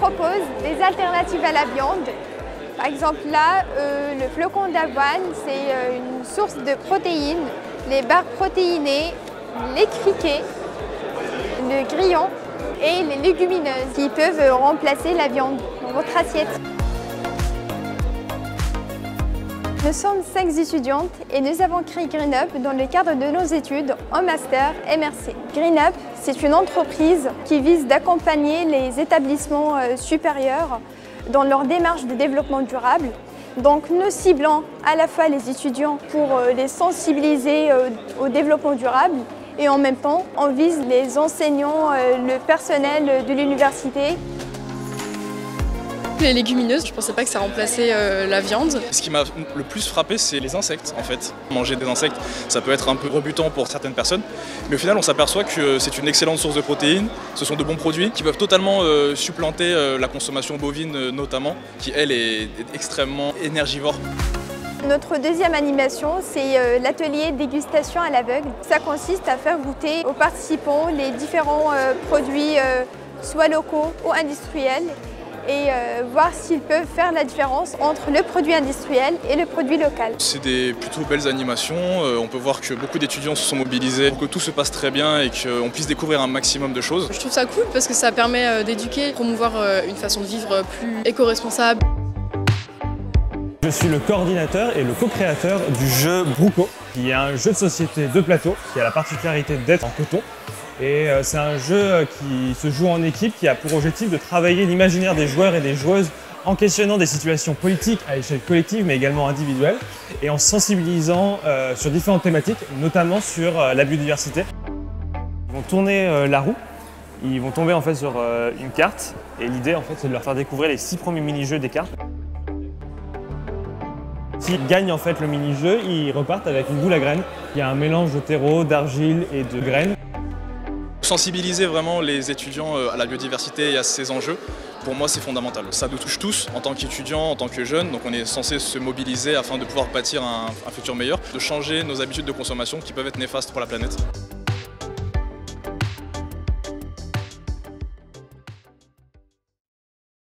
propose des alternatives à la viande. Par exemple là, le flocon d'avoine, c'est une source de protéines, les barres protéinées, les criquets, le grillon et les légumineuses qui peuvent remplacer la viande dans votre assiette. Nous sommes 5 étudiantes et nous avons créé GreenUp dans le cadre de nos études en master MRC. GreenUp, c'est une entreprise qui vise d'accompagner les établissements supérieurs dans leur démarche de développement durable. Donc nous ciblons à la fois les étudiants pour les sensibiliser au développement durable et en même temps on vise les enseignants, le personnel de l'université. Les légumineuses, je ne pensais pas que ça remplaçait la viande. Ce qui m'a le plus frappé, c'est les insectes en fait. Manger des insectes, ça peut être un peu rebutant pour certaines personnes, mais au final on s'aperçoit que c'est une excellente source de protéines. Ce sont de bons produits qui peuvent totalement supplanter la consommation bovine notamment, qui elle est extrêmement énergivore. Notre deuxième animation, c'est l'atelier dégustation à l'aveugle. Ça consiste à faire goûter aux participants les différents produits, soit locaux ou industriels, et voir s'ils peuvent faire la différence entre le produit industriel et le produit local. C'est des plutôt belles animations, on peut voir que beaucoup d'étudiants se sont mobilisés pour que tout se passe très bien et qu'on puisse découvrir un maximum de choses. Je trouve ça cool parce que ça permet d'éduquer, promouvoir une façon de vivre plus éco-responsable. Je suis le coordinateur et le co-créateur du jeu Bruco, qui est un jeu de société de plateau qui a la particularité d'être en coton. Et c'est un jeu qui se joue en équipe, qui a pour objectif de travailler l'imaginaire des joueurs et des joueuses en questionnant des situations politiques à échelle collective mais également individuelle et en sensibilisant sur différentes thématiques, notamment sur la biodiversité. Ils vont tourner la roue, ils vont tomber en fait sur une carte et l'idée en fait c'est de leur faire découvrir les 6 premiers mini-jeux des cartes. S'ils gagnent en fait le mini-jeu, ils repartent avec une boule à graines. Il y a un mélange de terreau, d'argile et de graines. Sensibiliser vraiment les étudiants à la biodiversité et à ces enjeux, pour moi c'est fondamental. Ça nous touche tous en tant qu'étudiants, en tant que jeunes, donc on est censé se mobiliser afin de pouvoir bâtir un futur meilleur, de changer nos habitudes de consommation qui peuvent être néfastes pour la planète.